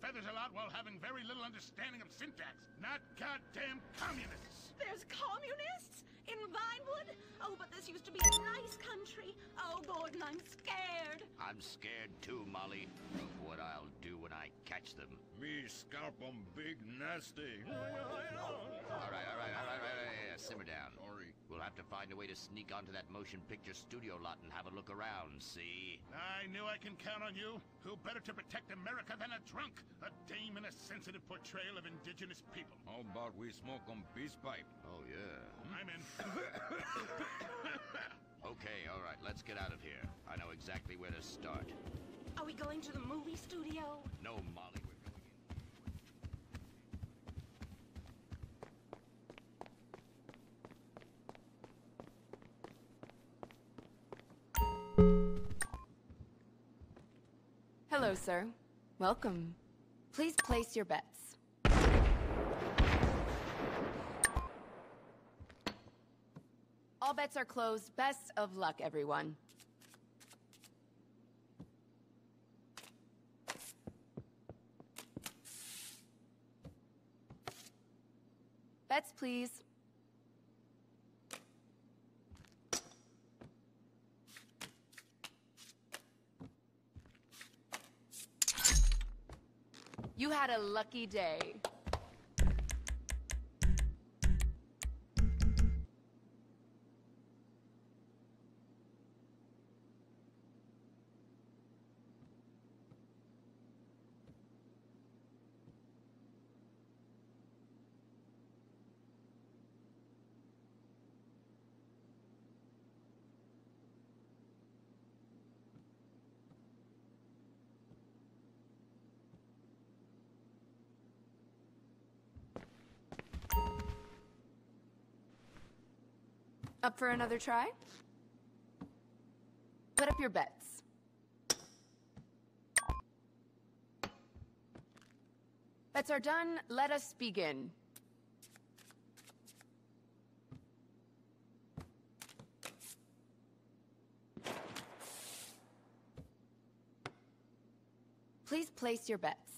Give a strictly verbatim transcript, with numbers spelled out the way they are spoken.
feathers a lot while having very little understanding of syntax. Not goddamn communists. There's communists? In Vinewood? Oh, but this used to be a nice country. Oh, Gordon, I'm scared. I'm scared too, Molly, of what I'll do when I catch them. Me scalp 'em big nasty. All right, all right, all right, all right, all right. Simmer down. Sorry. We'll have to find a way to sneak onto that motion picture studio lot and have a look around, see? I knew I can count on you. Who better to protect America than a drunk? A dame in a sensitive portrayal of indigenous people. How about we smoke 'em peace pipe? Oh, yeah. I'm in. Okay, all right, let's get out of here. I know exactly where to start. Are we going to the movie studio? No, Molly, we're going in. Hello, sir. Welcome. Please place your bets. All bets are closed. Best of luck, everyone. Bets, please. You had a lucky day. Up for another try? Put up your bets. Bets are done. Let us begin. Please place your bets.